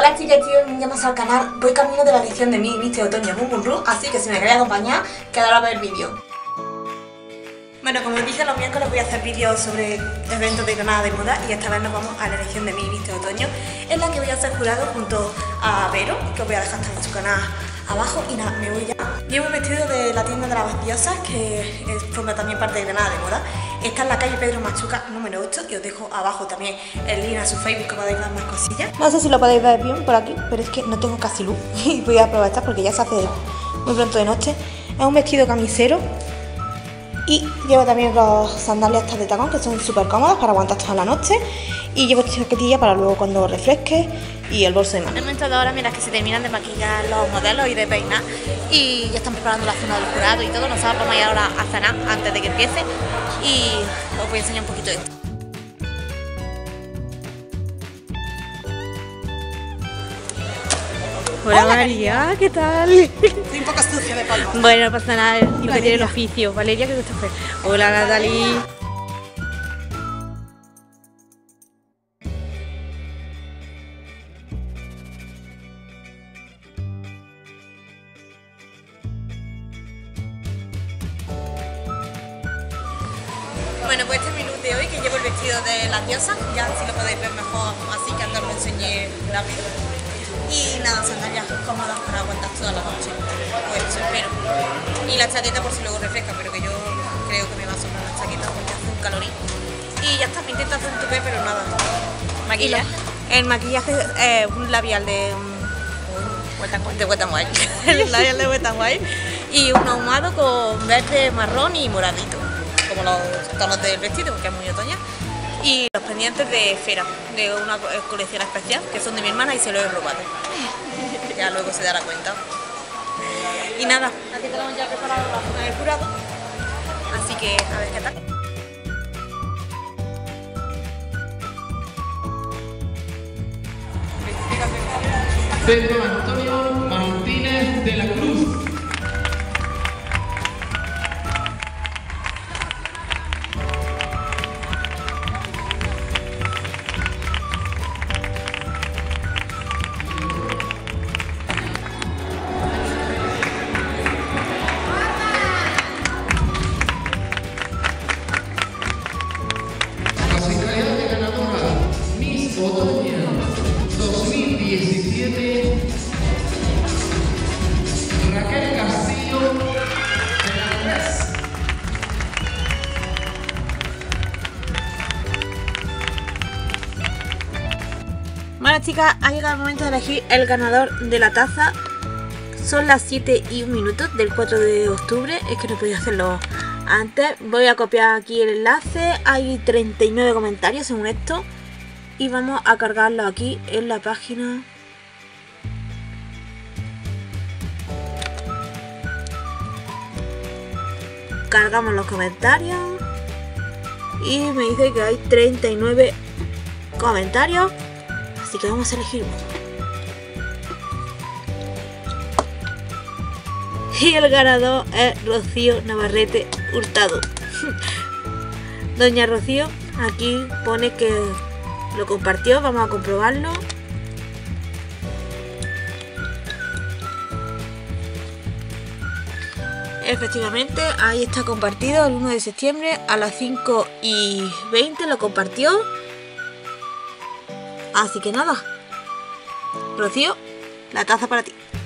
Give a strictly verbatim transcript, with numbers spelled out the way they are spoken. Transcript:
Hola chicas, tío, bienvenidos al canal. Voy camino de la edición de mi Viste Otoño Boom Boom Ru, así que si me queréis acompañar, quedaros a ver el vídeo. Bueno, como os dije, los miércoles voy a hacer vídeos sobre eventos de Granada de moda y esta vez nos vamos a la edición de mi Viste Otoño, en la que voy a ser jurado junto a Vero, que os voy a dejar también su canal abajo. Y nada, me voy ya. Llevo vestido de la tienda de las diosas, que es, forma también parte de Granada de moda. Está en la calle Pedro Machuca número ocho y os dejo abajo también el link a su Facebook, que podéis ver más cosillas. No sé si lo podéis ver bien por aquí, pero es que no tengo casi luz y voy a aprovechar porque ya se hace muy pronto de noche. Es un vestido camisero y llevo también los sandalias estas de tacón, que son súper cómodas para aguantar toda la noche, y llevo chaquetilla para luego cuando refresque y el bolso de mano. Hemos entrado ahora mientras que se terminan de maquillar los modelos y de peinar y ya están preparando la zona del jurado y todo. Nosotros vamos a ir ahora a cenar antes de que empiece y os voy a enseñar un poquito esto. Hola, Hola María, ¿qué tal? Estoy un poco sucia de polvo. Bueno, no pasa nada, lo que tiene el oficio. Valeria, ¿qué gusta hacer? Hola Natalie. Bueno, pues este es mi look de hoy, que llevo el vestido de las diosas, ya si lo podéis ver mejor así, que antes lo enseñé rápido. Y nada, sandalias cómodas para aguantar toda la noche, pues eso espero. Y la chaqueta por si luego refresca, pero que yo creo que me va a sobrar la chaqueta porque hace un calorín. Y ya está, me intento hacer un tupé, pero nada. ¿Maquillaje? El maquillaje es eh, un labial de... Um, de Wet n Wild, el labial de Wet n Wild, y un ahumado con verde, marrón y moradito, como los tonos del vestido, porque es muy otoñal. Y los pendientes de esfera, de una colección especial, que son de mi hermana y se los he robado. Ya luego se dará cuenta. Y nada, aquí tenemos ya preparado la zona del jurado, así que a ver qué tal. Pedro Antonio Martínez de la Cruz. Clasificada de ganadora Miss Otoño dos mil diecisiete, Raquel Castillo de la Tres. Bueno chicas, ha llegado el momento de elegir el ganador de la taza. Son las siete y un minuto del cuatro de octubre. Es que no he podido hacerlo antes. Voy a copiar aquí el enlace. Hay treinta y nueve comentarios según esto. Y vamos a cargarlo aquí en la página. Cargamos los comentarios. Y me dice que hay treinta y nueve comentarios. Así que vamos a elegir uno. Y el ganador es Rocío Navarrete Hurtado. Doña Rocío, aquí pone que lo compartió, vamos a comprobarlo. Efectivamente, ahí está compartido el uno de septiembre a las cinco y veinte lo compartió. Así que nada, Rocío, la taza para ti.